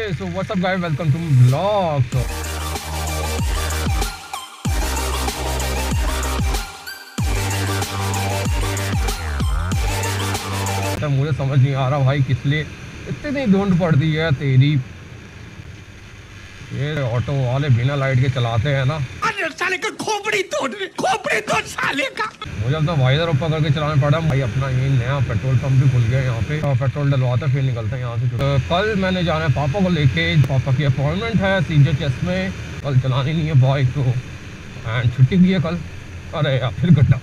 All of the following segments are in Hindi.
so what's up guys, welcome to vlog। तो मुझे समझ नहीं आ रहा भाई किस लिए इतनी धुंध पड़ती है तेरी। ये ऑटो वाले बिना लाइट के चलाते हैं ना, साले का खोपड़ी तोड़ साले का। मुझे अब तो वाइजर ऊपर करके चलाना पड़ा भाई। अपना ये नया पेट्रोल पंप भी खुल गया यहाँ पे, पेट्रोल डलवाते फिर निकलते हैं यहाँ से। तो कल मैंने जाना है पापा को लेके, पापा की अपॉइंटमेंट है सीजर चेस्ट में। कल चलानी नहीं है बाइक तो, एंड छुट्टी भी है कल। अरे यार फिर गड्ढा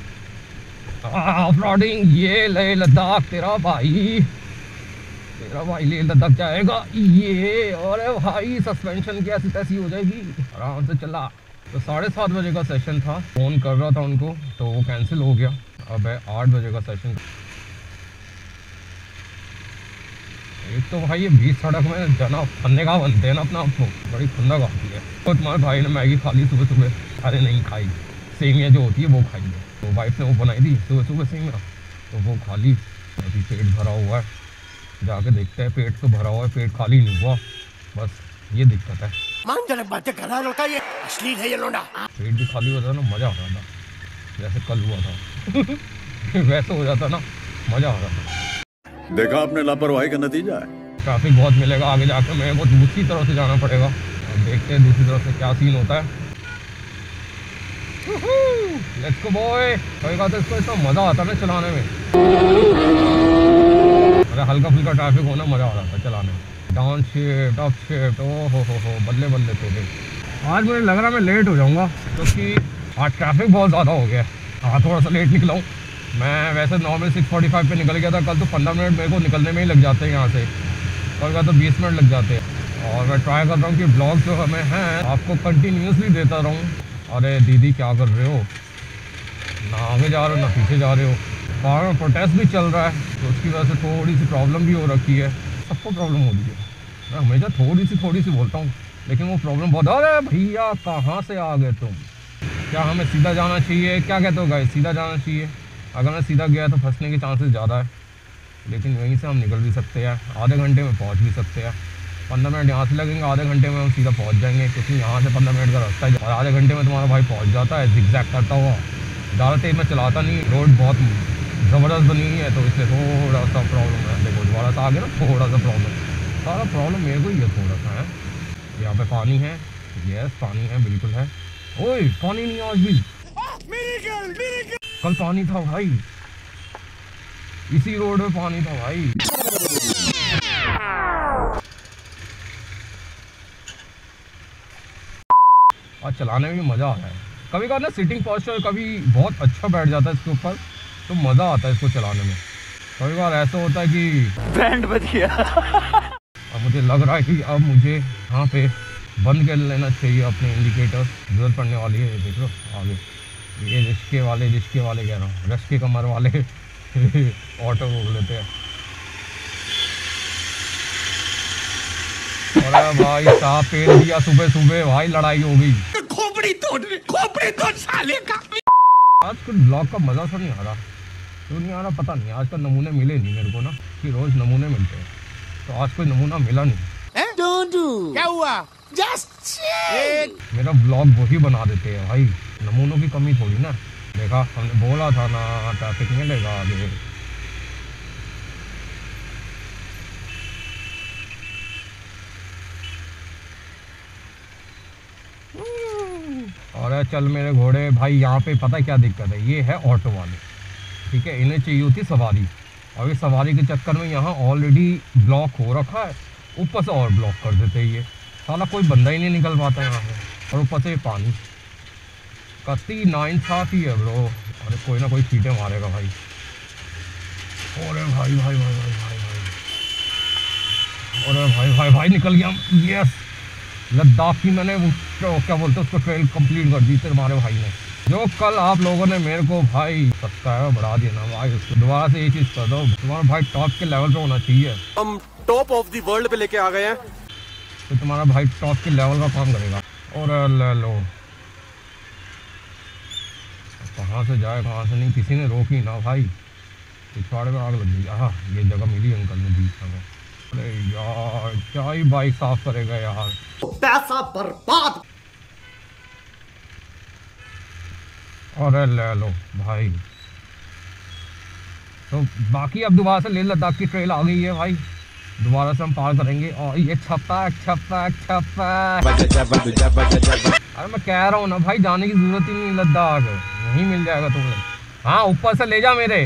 ऑफरोडिंग। ये ले लद्दाख तेरा भाई ले लद्दाख जाएगा ये। अरे भाई सस्पेंशन की ऐसी तैसी हो जाएगी, आराम से चला। तो 7:30 बजे का सेशन था, फ़ोन कर रहा था उनको तो वो कैंसिल हो गया। अब है 8 बजे का सेशन। एक तो भाई ये बीच सड़क में जना फन्ने का बनते हैं ना अपना आपको, बड़ी फंदा आती है। तो तुम्हारे भाई ने मैगी खा ली सुबह सुबह। अरे नहीं खाई, सेमिया जो होती है वो खाई है। तो वाइफ ने वो बनाई थी सुबह सुबह सेमिया, तो वो खा ली। अभी पेट भरा हुआ है, जाके देखते हैं। पेट तो भरा हुआ है, पेट खाली नहीं हुआ, बस ये दिक्कत है। मानजनक बातें कर रहा है लौटा, ये अश्लील है ये लौंडा। पेट भी खाली होता ना मज़ा आ रहा था, जैसे कल हुआ था वैसे हो जाता ना, मज़ा आ रहा था। देखा आपने लापरवाही का नतीजा है। ट्रैफिक बहुत मिलेगा आगे जाकर, मेरे को दूसरी तरफ से जाना पड़ेगा। अब देखते हैं दूसरी तरफ से क्या सीन होता है। Let's go boy. कभी कहते इसको इतना मज़ा आता ना चलाने में। अरे हल्का फुल्का ट्रैफिक होना मज़ा आ रहा था चलाने में। डाउन शिफ्ट अप शिफ्ट, ओ हो बल्ले बल्ले तो दे। आज मुझे लग रहा मैं लेट हो जाऊंगा क्योंकि आज ट्रैफिक बहुत ज़्यादा हो गया। हाँ थोड़ा सा लेट निकला हूँ मैं। वैसे नॉर्मल 6:45 पे निकल गया था कल, तो 15 मिनट मेरे को निकलने में ही लग जाते हैं यहाँ से। कल का तो 20 मिनट लग जाते हैं। और मैं ट्राई कर रहा हूँ कि ब्लॉग जो हमें हैं आपको कंटिन्यूसली देता रहूँ। अरे दीदी क्या कर रहे हो, ना आगे जा रहे हो ना पीछे जा रहे हो। बाहर में प्रोटेस्ट भी चल रहा है तो उसकी वजह से थोड़ी सी प्रॉब्लम भी हो रखी है। सबको प्रॉब्लम हो रही है, मैं हमेशा थोड़ी सी बोलता हूँ लेकिन वो प्रॉब्लम बहुत। अरे भैया कहाँ से आ गए तुम, क्या हमें सीधा जाना चाहिए? क्या कहते हो गाइस, सीधा जाना चाहिए? अगर मैं सीधा गया तो फंसने के चांसेस ज़्यादा है, लेकिन वहीं से हम निकल भी सकते हैं। आधे घंटे में पहुँच भी सकते हैं। 15 मिनट यहाँ से लगेंगे, आधे घंटे में हम सीधा पहुँच जाएंगे क्योंकि यहाँ से 15 मिनट का रास्ता है और आधे घंटे में तुम्हारा भाई पहुँच जाता है जिगजैग करता हुआ। ज़्यादा तेज में चलाता नहीं, रोड बहुत ज़बरदस्त बनी हुई है तो इसलिए थोड़ा सा प्रॉब्लम है। देखो दोबारा सा आ गया ना, थोड़ा सा प्रॉब्लम। सारा प्रॉब्लम मेरे को ही है थोड़ा सा है। यहाँ पे पानी है, यस पानी है बिल्कुल है। ओए पानी नहीं आज भी, कल पानी था भाई, इसी रोड में पानी था भाई। आज चलाने में भी मज़ा आ रहा है। कभी कभी ना सिटिंग पोस्चर कभी बहुत अच्छा बैठ जाता है इसके ऊपर, तो मज़ा आता है इसको चलाने में। कभी बार ऐसा होता है कि बैंड बज गया। अब मुझे लग रहा है कि अब मुझे यहाँ पे बंद कर लेना चाहिए अपने इंडिकेटर। जरूरत पड़ने वाली है, देख लो आगे ये रिश्के वाले कह रहा हूँ, रिश्के कमर वाले ऑटो रोक लेते हैं। अरे भाई साहब पेड़ दिया सुबह सुबह भाई, लड़ाई हो गई। खोपड़ी तोड़ साले का। आज कुछ ब्लॉग का मज़ा सा नहीं आ रहा, क्यों नहीं आ रहा पता नहीं। आज का नमूने मिले नहीं मेरे को ना, कि रोज़ नमूने मिलते हैं, तो आज कोई नमूना मिला नहीं। क्या हुआ? मेरा ब्लॉग वही बना देते हैं भाई, नमूनों की कमी थोड़ी ना। देखा हमने बोला था ना ट्रैफिक मिलेगा आगे। और चल मेरे घोड़े भाई। यहाँ पे पता है क्या दिक्कत है, ये है ऑटो वाले, ठीक है, इन्हें चाहिए होती सवारी। और ये सवारी के चक्कर में यहाँ ऑलरेडी ब्लॉक हो रखा है, ऊपर से और ब्लॉक कर देते हैं। ये साला कोई बंदा ही नहीं निकल पाता यहाँ से, और ऊपर से पानी कत्ती नाइंसाफ़ी है ब्रो। अरे कोई ना कोई सीटें मारेगा भाई। अरे भाई भाई भाई भाई भाई भाई अरे भाई भाई भाई निकल गया। यस लद्दाख की मैंने क्या बोलते उसको ट्रेल कंप्लीट कर दी तुम्हारे भाई ने। जो कल आप लोगों ने मेरे को भाई सब्सक्राइबर बढ़ा दिया ना भाई, उसको दोबारा से ये चीज़ कर दो। तुम्हारा भाई टॉप के लेवल पे होना चाहिए। हम टॉप ऑफ द वर्ल्ड पे लेके आ गए हैं, तो तुम्हारा भाई टॉप के लेवल का काम करेगा। और ले लो कहाँ से जाए कहाँ से नहीं, किसी ने रोकी ना भाई। पिछवाड़े में आग लग गई। हाँ ये जगह मिली अंकल ने बीच में। अरे यार क्या ही बाइक साफ करेगा यार, पैसा बर्बाद। अरे ले लो भाई। तो बाकी अब दोबारा से लेह लद्दाख की ट्रेल आ गई है भाई, दोबारा से हम पार करेंगे। और ये छपक छपक छपक, अरे मैं कह रहा हूँ ना भाई, जाने की जरूरत ही नहीं लद्दाख, यहीं मिल जाएगा तुम्हें। हाँ ऊपर से ले जा मेरे,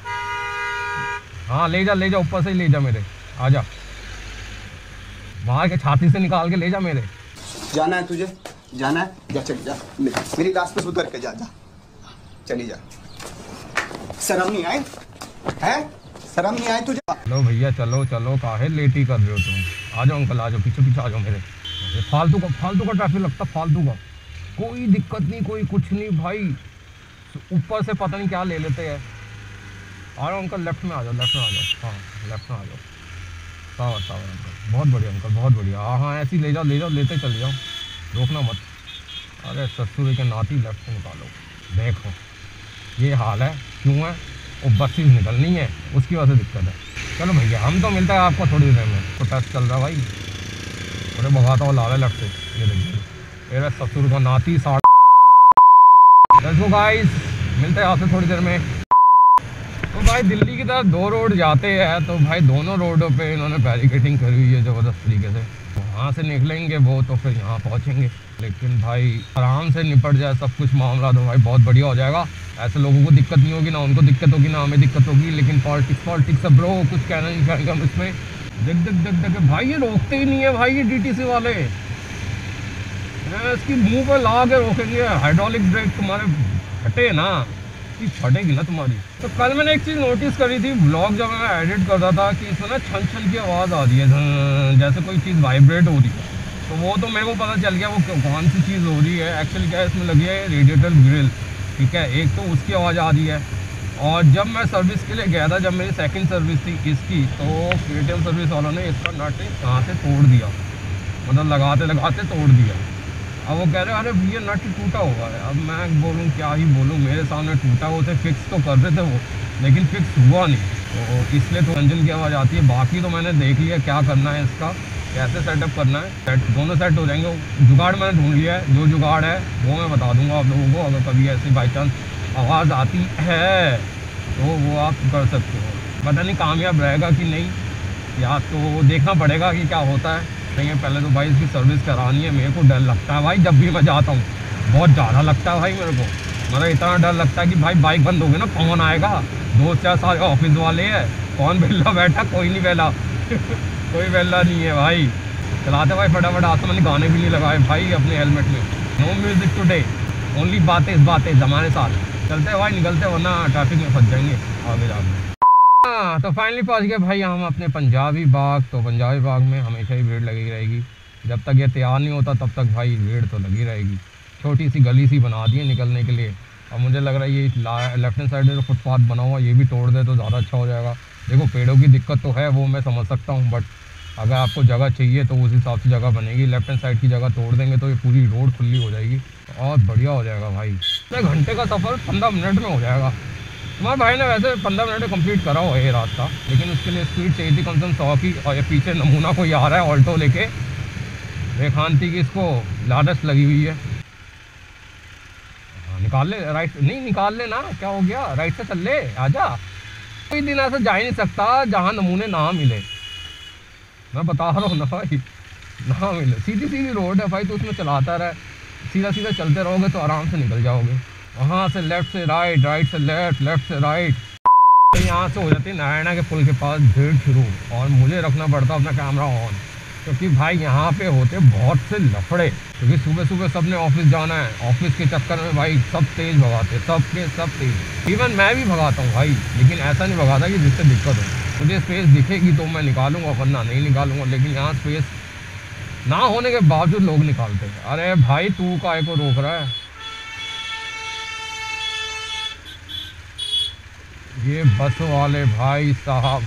हाँ ले जा ऊपर से ही ले जा मेरे, आजा मार के छाती से निकाल के ले जा मेरे। जाना है तुझे, जाना है, जा चल जा, मेरी लाश पे उतर के जा, जा चली जा। शर्म नहीं आए है, शर्म नहीं आए तुझे? चलो भैया चलो चलो, काहे लेट ही कर रहे हो तुम, आ जाओ अंकल आ जाओ, पीछे पीछे आ जाओ मेरे। फालतू का ट्रैफिक लगता, फालतू का, कोई दिक्कत नहीं, कोई कुछ नहीं भाई, ऊपर से पता नहीं क्या ले लेते हैं। आ जाओ अंकल, लेफ्ट में आ जाओ, लेफ्ट में आ जाओ, हाँ लेफ्ट में आ जाओ, सावर सावर अंकल, बहुत बढ़िया अंकल बहुत बढ़िया। हाँ हाँ ऐसे ही ले जाओ लेते चले जाओ, रोकना मत। अरे ससुर के नाती, लेफ्ट से निकालो। देखो ये हाल है, क्यों है, वो बसेस निकलनी है उसकी वजह से दिक्कत है। चलो भैया हम तो मिलता है आपको थोड़ी देर में, तो टेस्ट चल रहा भाई, अरे भगाता हुआ ला रहा है लेफ्ट से, ये देखिए मेरा ससुर का नाती 60। लेट्स गो गाइस, मिलते हैं आपसे थोड़ी देर में। तो भाई दिल्ली की तरफ 2 रोड जाते हैं, तो भाई दोनों रोडों पे इन्होंने बैरिकेडिंग करी हुई है ज़बरदस्त तरीके से। वहाँ से निकलेंगे वो तो फिर यहाँ पहुँचेंगे, लेकिन भाई आराम से निपट जाए सब कुछ मामला तो भाई बहुत बढ़िया हो जाएगा। ऐसे लोगों को दिक्कत नहीं होगी, ना उनको दिक्कत होगी ना हमें दिक्कत होगी। लेकिन पॉलिटिक्स है ब्रो, कुछ कहना नहीं चाहेंगे हम इसमें। देख भाई ये रोकते ही नहीं है भाई, ये डीटीसी वाले इसकी मुँह पर ला के रोकेंगे। हाइड्रोलिक ब्रेक तुम्हारे हटे ना, फटेगी ना तुम्हारी। तो कल मैंने एक चीज़ नोटिस करी थी, ब्लॉग जब मैं एडिट करता था कि इसमें ना छन छन की आवाज़ आ रही है, जैसे कोई चीज़ वाइब्रेट हो रही है। तो वो तो मेरे को पता चल गया वो कौन सी चीज़ हो रही है। एक्चुअली क्या है, इसमें लगी है रेडिएटर ग्रिल, ठीक है, एक तो उसकी आवाज़ आ रही है। और जब मैं सर्विस के लिए गया था, जब मेरी सेकंड सर्विस थी इसकी, तो पेटीएम सर्विस वालों ने इसका नट कहाँ से तोड़ दिया, मतलब लगाते लगाते तोड़ दिया। अब वो कह रहे अरे भैया नट टूटा हुआ है। अब मैं बोलूँ क्या ही बोलूँ, मेरे सामने टूटा हुआ थे, फिक्स तो कर रहे थे वो, लेकिन फिक्स हुआ नहीं, तो इसलिए तो इंजन की आवाज़ आती है। बाकी तो मैंने देख लिया क्या करना है इसका, कैसे सेटअप करना है, दोनों सेट हो जाएंगे। जुगाड़ मैंने ढूंढ लिया है, जो जुगाड़ है वो मैं बता दूंगा आप लोगों को। अगर कभी ऐसी बाई चांस आवाज़ आती है तो वो आप कर सकते हो। पता नहीं कामयाब रहेगा कि नहीं, या तो देखना पड़ेगा कि क्या होता है। पहले तो भाई इसकी सर्विस करानी है। मेरे को डर लगता है भाई, जब भी मैं जाता हूँ बहुत ज़्यादा लगता है भाई मेरे को, मतलब इतना डर लगता है कि भाई बाइक बंद हो गई ना, कौन आएगा, 2-4 सारे ऑफिस वाले हैं, कौन बेला बैठा, कोई नहीं बेला कोई बेला नहीं है भाई। चलाते भाई फटाफट, आज तो मैंने गाने भी नहीं लगाए भाई अपने हेलमेट में। नो म्यूजिक टुडे, ओनली बातें ज़माने साथ चलते भाई, निकलते वरना ट्रैफिक में फंस जाएंगे आगे जाके। हाँ तो फाइनली पहुंच गए भाई हम अपने पंजाबी बाग। तो पंजाबी बाग में हमेशा ही भीड़ लगी रहेगी, जब तक ये तैयार नहीं होता तब तक भाई भीड़ तो लगी रहेगी। छोटी सी गली सी बना दी है निकलने के लिए। अब मुझे लग रहा है ये लेफ्ट हैंड साइड में जो फुटपाथ बना हुआ ये भी तोड़ दे तो ज़्यादा अच्छा हो जाएगा। देखो पेड़ों की दिक्कत तो है, वो मैं समझ सकता हूँ, बट अगर आपको जगह चाहिए तो उस हिसाब से जगह बनेगी। लेफ्ट हैंड साइड की जगह तोड़ देंगे तो ये पूरी रोड खुली हो जाएगी और बढ़िया हो जाएगा भाई। 1 घंटे का सफ़र 15 मिनट में हो जाएगा। तुम्हारे भाई ने वैसे 15 मिनट में कंप्लीट करा हुआ है ये रास्ता, लेकिन उसके लिए स्पीड चाहिए थी कम से कम 100 की। और ये पीछे नमूना कोई आ रहा है ऑल्टो लेके, रेखांती की इसको लालच लगी हुई है। हाँ निकाल ले, राइट नहीं निकाल ले ना, क्या हो गया, राइट से चल ले, आजा। कोई दिन ऐसा जा ही नहीं सकता जहाँ नमूने ना मिले, मैं बता रहा हूँ ना भाई, ना मिले। सीधी सीधी रोड है भाई, तो उसमें चलाता रहे, सीधा सीधा चलते रहोगे तो आराम से निकल जाओगे। वहाँ से लेफ्ट से राइट, राइट से लेफ्ट, लेफ्ट से राइट, तो यहाँ से हो जाती है नारायणा के पुल के पास भीड़ शुरू। और मुझे रखना पड़ता अपना कैमरा ऑन, क्योंकि भाई यहाँ पे होते बहुत से लफड़े, क्योंकि सुबह सुबह सब ने ऑफिस जाना है। ऑफिस के चक्कर में भाई सब तेज़ भगाते, सब तेज़। इवन मैं भी भगाता हूँ भाई, लेकिन ऐसा नहीं भगाता कि जिससे दिक्कत हो। मुझे स्पेस दिखेगी तो मैं निकालूंगा, वरना नहीं निकालूंगा। लेकिन यहाँ स्पेस ना होने के बावजूद लोग निकालते हैं। अरे भाई तू काय को रोक रहा है, ये बस वाले भाई साहब,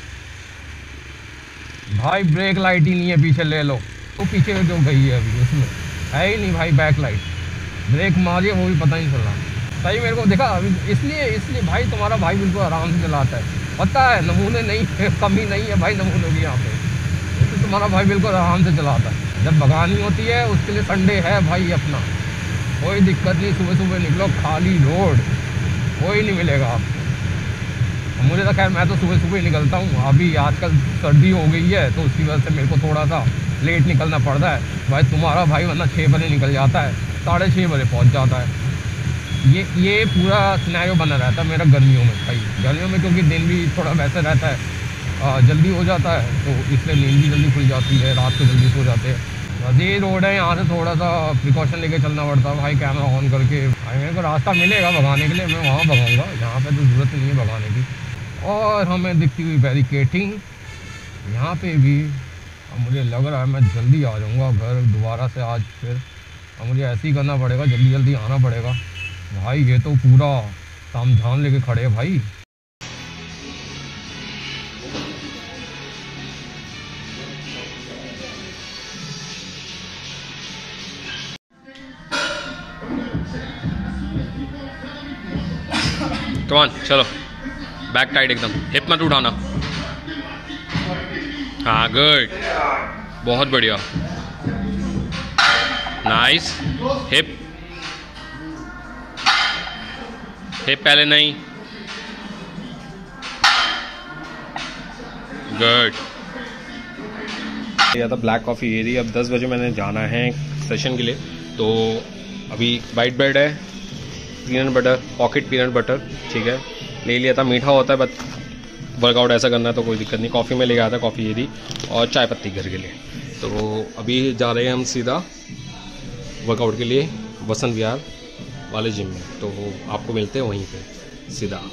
भाई ब्रेक लाइट ही नहीं है, पीछे ले लो। तो पीछे जो गई है अभी उसमें है ही नहीं भाई बैक लाइट, ब्रेक मारिए वो भी पता नहीं चल रहा। सही मेरे को देखा अभी, इसलिए भाई तुम्हारा भाई बिल्कुल आराम से चलाता है। पता है नमूने नहीं है, कमी नहीं है भाई नमूनों की यहाँ पे। तुम्हारा भाई बिल्कुल आराम से चलाता है। जब भगानी होती है उसके लिए संडे है भाई अपना, कोई दिक्कत नहीं। सुबह सुबह निकलो, खाली रोड, कोई नहीं मिलेगा आपको। मुझे तो खैर मैं तो सुबह सुबह ही निकलता हूँ। अभी आजकल सर्दी हो गई है तो उसकी वजह से मेरे को थोड़ा सा लेट निकलना पड़ता है। भाई तुम्हारा भाई वरना 6 बजे निकल जाता है, 6:30 बजे पहुँच जाता है। ये पूरा सिनेरियो बना रहता है मेरा गर्मियों में भाई। गर्मियों में क्योंकि दिन भी थोड़ा वैसे रहता है, जल्दी हो जाता है, तो इसलिए नींद भी जल्दी खुल जाती है, रात को जल्दी सो जाते हैं। बस ये रोड है, यहाँ से थोड़ा सा प्रिकॉशन लेके चलना पड़ता है भाई, कैमरा ऑन करके। भाई मेरे को रास्ता मिलेगा भगाने के लिए, मैं वहाँ भगाऊँगा, यहाँ पे तो ज़रूरत नहीं है भगाने की। और हमें दिखती हुई बैरिकेटिंग यहाँ पे भी। अब मुझे लग रहा है मैं जल्दी आ जाऊँगा घर दोबारा से आज फिर। अब मुझे ऐसे ही करना पड़ेगा, जल्दी जल्दी आना पड़ेगा भाई। ये तो पूरा तामझाम लेके खड़े हैं भाई। कम ऑन चलो, बैक टाइट एकदम, हिप मत उठाना। हाँ गुड, बहुत बढ़िया, नाइस। हिप पहले नहीं, गुड। या था ब्लैक कॉफ़ी ये रही। अब 10 बजे मैंने जाना है सेशन के लिए, तो अभी वाइट ब्रेड है, peanut butter, pocket peanut butter, ठीक है, ले लिया था। मीठा होता है बट वर्कआउट ऐसा करना है तो कोई दिक्कत नहीं। कॉफ़ी में ले गया था, कॉफ़ी ये थी, और चाय पत्ती घर के लिए। तो अभी जा रहे हैं हम सीधा वर्कआउट के लिए वसंत विहार वाले जिम में, तो आपको मिलते हैं वहीं पे सीधा।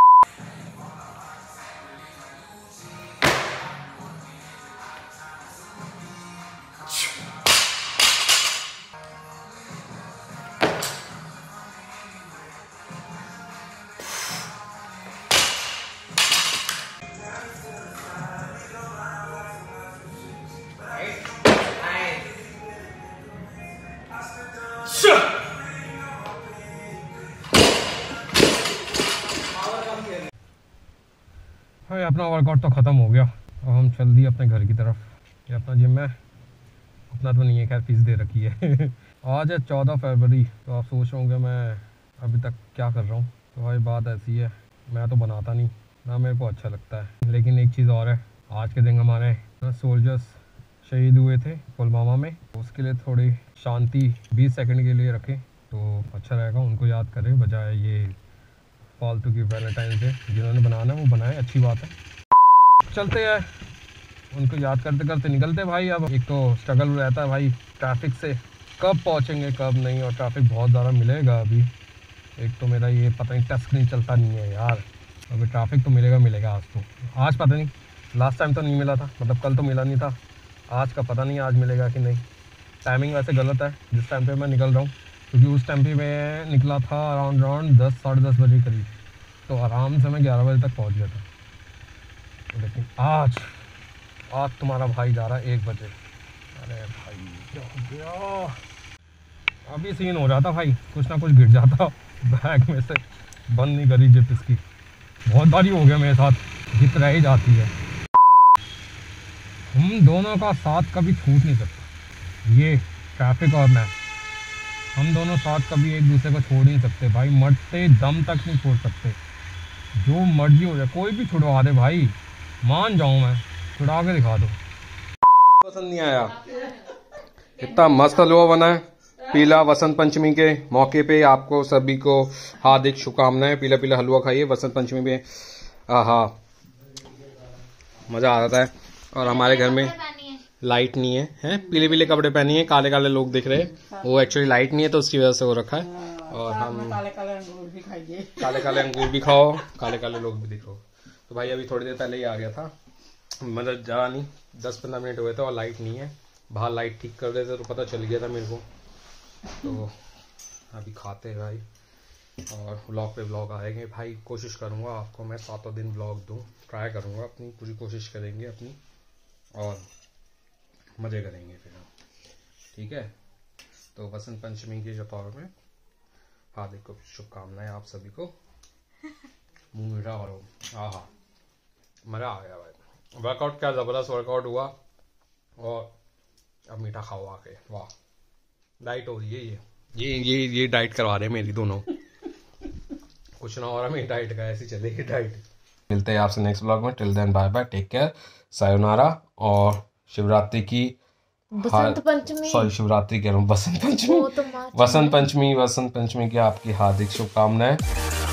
भाई अपना वर्कआउट तो ख़त्म हो गया, अब हम चल दिए अपने घर की तरफ। ये अपना जिम है, अपना तो नहीं है खैर, फीस दे रखी है। आज है 14 फरवरी, तो आप सोच रहे होंगे मैं अभी तक क्या कर रहा हूँ। तो भाई बात ऐसी है, मैं तो बनाता नहीं ना, मेरे को अच्छा लगता है। लेकिन एक चीज़ और है, आज के दिन हमारे सोल्जर्स शहीद हुए थे पुलवामा में, उसके लिए थोड़ी शांति 20 सेकंड के लिए रखें तो अच्छा रहेगा। उनको याद करें, बजाय ये फालतू की वैलेंटाइन डे जिन्होंने बनाना है वो बनाए, अच्छी बात है। चलते हैं, उनको याद करते करते निकलते भाई। अब एक तो स्ट्रगल रहता है भाई ट्रैफिक से, कब पहुंचेंगे कब नहीं, और ट्रैफिक बहुत ज़्यादा मिलेगा अभी। एक तो मेरा ये पता नहीं टच नहीं चलता नहीं है यार, अभी ट्रैफिक तो मिलेगा आज तो। आज पता नहीं, लास्ट टाइम तो नहीं मिला था, मतलब कल तो मिला नहीं था, आज का पता नहीं आज मिलेगा कि नहीं। टाइमिंग वैसे गलत है जिस टाइम पे मैं निकल रहा हूँ, क्योंकि उस टाइम पे मैं निकला था अराउंड 10 साढ़े 10 बजे करीब, तो आराम से मैं 11 बजे तक पहुँच गया था। तो लेकिन आज तुम्हारा भाई जा रहा है 1 बजे। अरे भाई क्या हो गया, अभी सीन हो जाता भाई, कुछ ना कुछ गिर जाता बैग में से। बंद नहीं करी जिप इसकी, बहुत बारी हो गया मेरे साथ, जिप रह ही जाती है। हम दोनों का साथ कभी छूट नहीं सकता, ये ट्रैफिक और मैं, हम दोनों साथ कभी एक दूसरे को छोड़ नहीं सकते भाई, मरते दम तक नहीं छोड़ सकते। जो मर्जी हो जाए, कोई भी छुड़वा दे भाई, मान जाऊं मैं, छुड़ा के दिखा दो। पसंद नहीं आया, इतना मस्त हलवा बना है पीला। वसंत पंचमी के मौके पे आपको सभी को हार्दिक शुभकामनाएं। पीला पीला हलवा खाइए वसंत पंचमी पे, आहा मजा आ रहा है। और हमारे घर में लाइट नहीं है, हैं पीले पीले कपड़े पहनी है, काले काले लोग दिख रहे हैं, वो एक्चुअली लाइट नहीं है तो उसकी वजह से वो रखा है। और हम काले काले अंगूर भी खाइए, काले काले अंगूर भी खाओ, काले काले लोग भी दिखो। तो भाई अभी थोड़ी देर पहले ही आ गया था, मतलब ज़्यादा नहीं 10-15 मिनट हुए थे, और लाइट नहीं है। बाहर लाइट ठीक कर रहे थे तो पता चल गया था मेरे को। तो अभी खाते हैं भाई, और व्लॉग पे व्लॉग आएंगे भाई। कोशिश करूँगा आपको मैं 7 दिन व्लॉग दूँ, ट्राई करूँगा, अपनी पूरी कोशिश करेंगे अपनी, और मज़े करेंगे फिर हम, ठीक है। तो वसंत पंचमी के तौर में हार्दिक शुभकामनाएं आप सभी को। मुँह मीठा और आहा मज़ा आ गया भाई। वर्कआउट क्या ज़बरदस्त वर्कआउट हुआ, और अब मीठा खाओ आके। वाह, डाइट हो रही है ये डाइट करवा रहे हैं मेरी दोनों। कुछ ना हो रहा मेरी डाइट का, ऐसी चलेगी डाइट। मिलते हैं आपसे नेक्स्ट ब्लॉग में। Till then bye bye, take care, सायोनारा। और शिवरात्रि की बसंत पंचमी, सॉरी शिवरात्रि कह रहा हूँ, बसंत पंचमी, वो तो वसंत पंचमी की आपकी हार्दिक शुभकामनाएं।